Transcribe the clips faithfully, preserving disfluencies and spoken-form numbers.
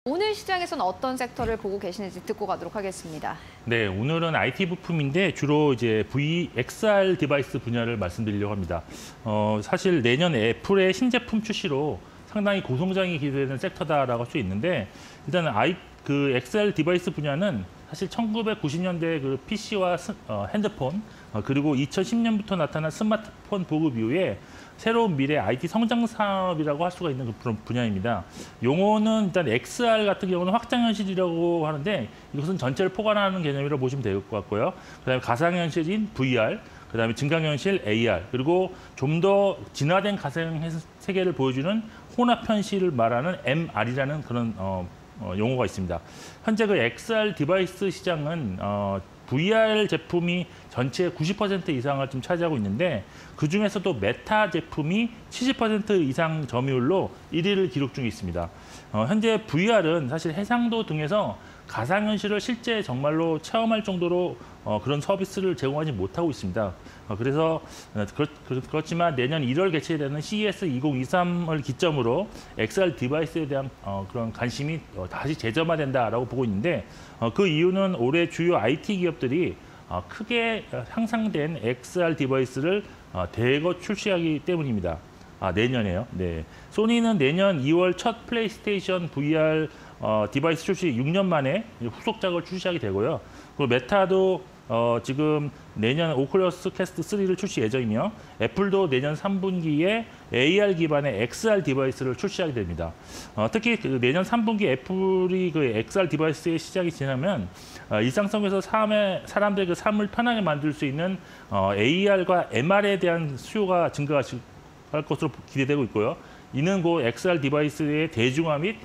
오늘 시장에서는 어떤 섹터를 보고 계시는지 듣고 가도록 하겠습니다. 네, 오늘은 아이티 부품인데 주로 이제 브이 엑스알 디바이스 분야를 말씀드리려고 합니다. 어, 사실 내년 애플의 신제품 출시로 상당히 고성장이 기대되는 섹터다라고 할 수 있는데, 일단은 아이 그 엑스알 디바이스 분야는 사실 천구백구십 년대 그 피시와 스, 어, 핸드폰 어, 그리고 이천십 년부터 나타난 스마트폰 보급 이후에 새로운 미래 아이티 성장 산업이라고 할 수가 있는 그런 분야입니다. 용어는 일단 엑스알 같은 경우는 확장현실이라고 하는데, 이것은 전체를 포괄하는 개념이라고 보시면 될 것 같고요. 그다음에 가상현실인 브이알, 그다음에 증강현실 에이알, 그리고 좀 더 진화된 가상 세계를 보여주는 혼합현실을 말하는 엠알이라는 그런 어, 어, 용어가 있습니다. 현재 그 엑스알 디바이스 시장은 어, 브이알 제품이 전체 구십 퍼센트 이상을 좀 차지하고 있는데, 그중에서도 메타 제품이 칠십 퍼센트 이상 점유율로 일 위를 기록 중에 있습니다. 어, 현재 브이알은 사실 해상도 등에서 가상현실을 실제 정말로 체험할 정도로 어, 그런 서비스를 제공하지 못하고 있습니다. 어, 그래서 어, 그렇, 그렇지만 내년 일월 개최되는 씨이에스 이천이십삼을 기점으로 엑스알 디바이스에 대한 어, 그런 관심이 어, 다시 재점화된다라고 보고 있는데, 어, 그 이유는 올해 주요 아이티 기업들이 어, 크게 향상된 엑스알 디바이스를 어, 대거 출시하기 때문입니다. 아, 내년에요. 네. 소니는 내년 이월 첫 플레이스테이션 브이알 어, 디바이스 출시 육 년 만에 후속작을 출시하게 되고요. 그리고 메타도 어, 지금 내년 오큘러스 퀘스트 쓰리를 출시 예정이며, 애플도 내년 삼 분기에 에이알 기반의 엑스알 디바이스를 출시하게 됩니다. 어, 특히 그 내년 삼 분기 애플이 그 엑스알 디바이스의 시작이 지나면 어, 일상 속에서 삶의, 사람들의 그 삶을 편하게 만들 수 있는 어, 에이알과 엠알에 대한 수요가 증가할 것으로 기대되고 있고요. 이는 곧 엑스알 디바이스의 대중화 및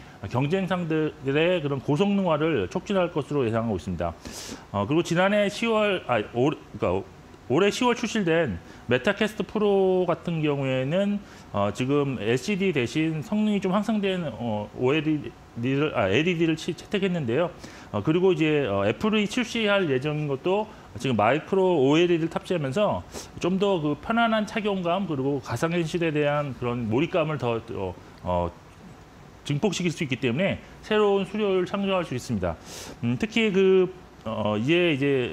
경쟁상들의 그런 고성능화를 촉진할 것으로 예상하고 있습니다. 어, 그리고 지난해 시월, 아, 올, 그러니까 올해 시월 출시된 메타퀘스트 프로 같은 경우에는 어, 지금 엘시디 대신 성능이 좀 향상된 어, 오엘이디를, 아, 엘이디를 채택했는데요. 어, 그리고 이제 어, 애플이 출시할 예정인 것도 지금 마이크로 오엘이디를 탑재하면서 좀 더 그 편안한 착용감, 그리고 가상현실에 대한 그런 몰입감을 더 어, 어, 증폭시킬 수 있기 때문에 새로운 수요를 창조할 수 있습니다. 음, 특히 그 어, 이제 이제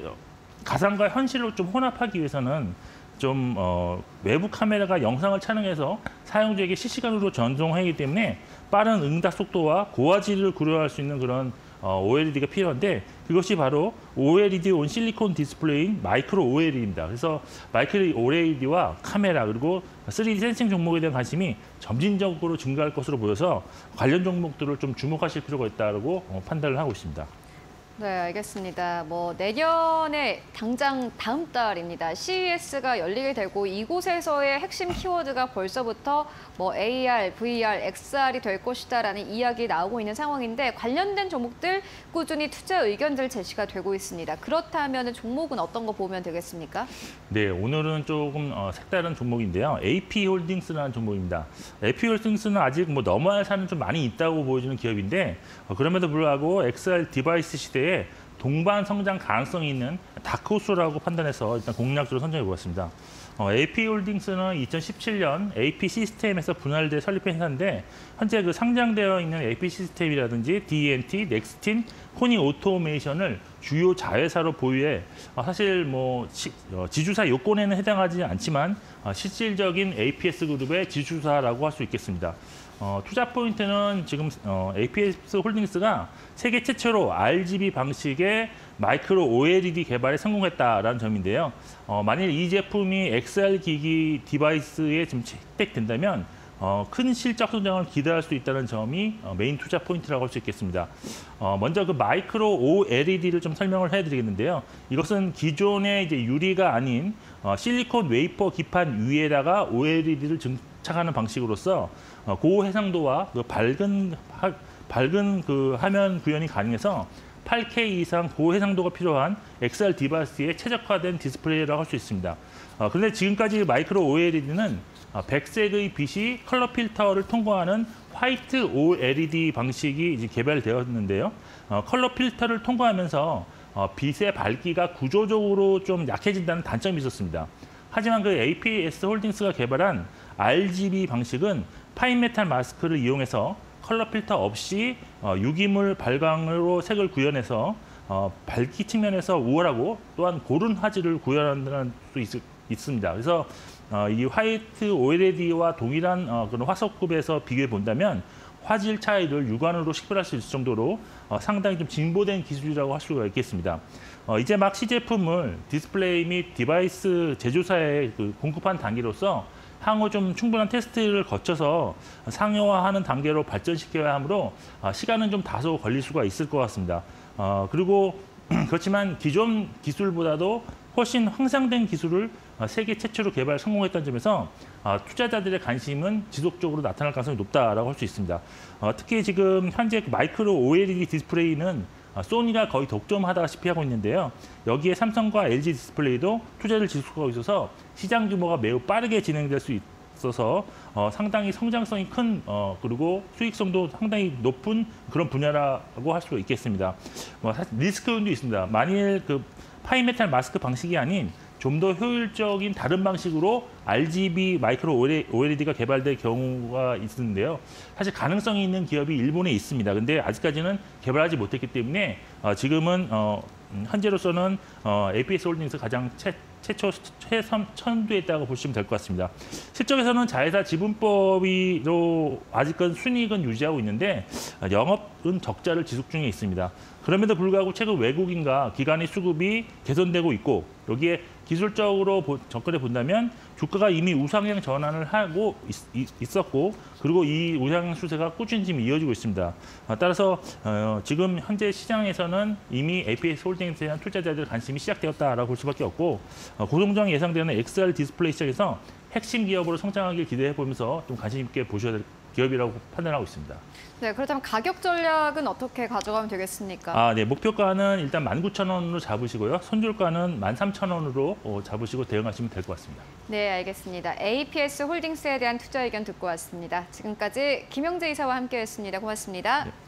가상과 현실을 좀 혼합하기 위해서는 좀 어, 외부 카메라가 영상을 촬영해서 사용자에게 실시간으로 전송하기 때문에 빠른 응답 속도와 고화질을 구현할 수 있는 그런 어, 오엘이디가 필요한데, 그것이 바로 오엘이디 온 실리콘 디스플레이인 마이크로 오엘이디입니다. 그래서 마이크로 오엘이디와 카메라 그리고 쓰리디 센싱 종목에 대한 관심이 점진적으로 증가할 것으로 보여서 관련 종목들을 좀 주목하실 필요가 있다고 어, 판단을 하고 있습니다. 네, 알겠습니다. 뭐 내년에 당장 다음 달입니다. 씨이에스가 열리게 되고, 이곳에서의 핵심 키워드가 벌써부터 뭐 에이알, 브이알, 엑스알이 될 것이다라는 이야기 나오고 있는 상황인데, 관련된 종목들 꾸준히 투자 의견들 제시가 되고 있습니다. 그렇다면 종목은 어떤 거 보면 되겠습니까? 네, 오늘은 조금 어, 색다른 종목인데요. 에이피홀딩스라는 종목입니다. 에이피홀딩스는 아직 뭐 넘어야 할 산은 좀 많이 있다고 보여지는 기업인데, 어, 그럼에도 불구하고 엑스알 디바이스 시대에 동반 성장 가능성이 있는 다크호스라고 판단해서 일단 공략주로 선정해 보았습니다. 어, 에이피홀딩스는 이천십칠 년 에이피 시스템에서 분할돼 설립한 회사인데, 현재 그 상장되어 있는 에이피 시스템이라든지 디이엔티, 넥스틴, 코니 오토메이션을 주요 자회사로 보유해 어, 사실 뭐 시, 어, 지주사 요건에는 해당하지 않지만 어, 실질적인 에이피에스 그룹의 지주사라고 할 수 있겠습니다. 어, 투자 포인트는 지금 어, 에이피에스 홀딩스가 세계 최초로 알지비 방식의 마이크로 오엘이디 개발에 성공했다라는 점인데요. 어, 만일 이 제품이 엑스알 기기 디바이스에 지금 채택된다면 어, 큰 실적 성장을 기대할 수 있다는 점이 어, 메인 투자 포인트라고 할 수 있겠습니다. 어, 먼저 그 마이크로 오엘이디를 좀 설명을 해드리겠는데요. 이것은 기존의 이제 유리가 아닌 어, 실리콘 웨이퍼 기판 위에다가 오엘이디를 증착하는 방식으로서 어, 고해상도와 그 밝은 하, 밝은 그 화면 구현이 가능해서 팔 케이 이상 고해상도가 필요한 엑스알 디바이스에 최적화된 디스플레이라고 할 수 있습니다. 어, 그런데 지금까지 마이크로 오엘이디는 어, 백색의 빛이 컬러 필터를 통과하는 화이트 오엘이디 방식이 이제 개발되었는데요. 어, 컬러 필터를 통과하면서 어, 빛의 밝기가 구조적으로 좀 약해진다는 단점이 있었습니다. 하지만 그 에이피에스 홀딩스가 개발한 알지비 방식은 파인메탈 마스크를 이용해서 컬러 필터 없이 어, 유기물 발광으로 색을 구현해서 어, 밝기 측면에서 우월하고 또한 고른 화질을 구현하는 수 있, 있습니다. 그래서 어, 이 화이트 오엘이디와 동일한 어, 그런 화석급에서 비교해 본다면 화질 차이를 육안으로 식별할 수 있을 정도로 어, 상당히 좀 진보된 기술이라고 할 수가 있겠습니다. 어, 이제 막 시제품을 디스플레이 및 디바이스 제조사에 그 공급한 단계로서 향후 좀 충분한 테스트를 거쳐서 상용화하는 단계로 발전시켜야 하므로 어, 시간은 좀 다소 걸릴 수가 있을 것 같습니다. 어, 그리고 그렇지만 기존 기술보다도 훨씬 향상된 기술을 어, 세계 최초로 개발 성공했다는 점에서 어, 투자자들의 관심은 지속적으로 나타날 가능성이 높다라고 할 수 있습니다. 어, 특히 지금 현재 그 마이크로 오엘이디 디스플레이는 어, 소니가 거의 독점하다시피 하고 있는데요. 여기에 삼성과 엘지 디스플레이도 투자를 지속하고 있어서 시장 규모가 매우 빠르게 진행될 수 있어서 어, 상당히 성장성이 큰 어, 그리고 수익성도 상당히 높은 그런 분야라고 할 수 있겠습니다. 뭐 사실 리스크 요인도 있습니다. 만일 그 파이메탈 마스크 방식이 아닌 좀 더 효율적인 다른 방식으로 알지비 마이크로 오엘이디가 개발될 경우가 있는데요. 사실 가능성이 있는 기업이 일본에 있습니다. 근데 아직까지는 개발하지 못했기 때문에 어, 지금은 어, 현재로서는 어, 에이피에스 홀딩스 가장 최, 최초 최선 선두했다고 보시면 될 것 같습니다. 실적에서는 자회사 지분법으로 아직은 순이익은 유지하고 있는데 영업은 적자를 지속 중에 있습니다. 그럼에도 불구하고 최근 외국인과 기관의 수급이 개선되고 있고 여기에 기술적으로 접근해 본다면 주가가 이미 우상향 전환을 하고 있, 있었고 그리고 이 우상향 추세가 꾸준히 지금 이어지고 있습니다. 따라서 어, 지금 현재 시장에서는 이미 에이피에스 홀딩스에 대한 투자자들 관심이 시작되었다라고 볼 수밖에 없고 어, 고성장이 예상되는 엑스알 디스플레이 시장에서 핵심 기업으로 성장하길 기대해 보면서 좀 관심 있게 보셔야 될 기업이라고 판단하고 있습니다. 네, 그렇다면 가격 전략은 어떻게 가져가면 되겠습니까? 아, 네, 목표가는 일단 만 구천 원으로 잡으시고요. 손절가는 만 삼천 원으로 어, 잡으시고 대응하시면 될 것 같습니다. 네, 알겠습니다. 에이피에스 홀딩스에 대한 투자 의견 듣고 왔습니다. 지금까지 김영재 이사와 함께했습니다. 고맙습니다. 네.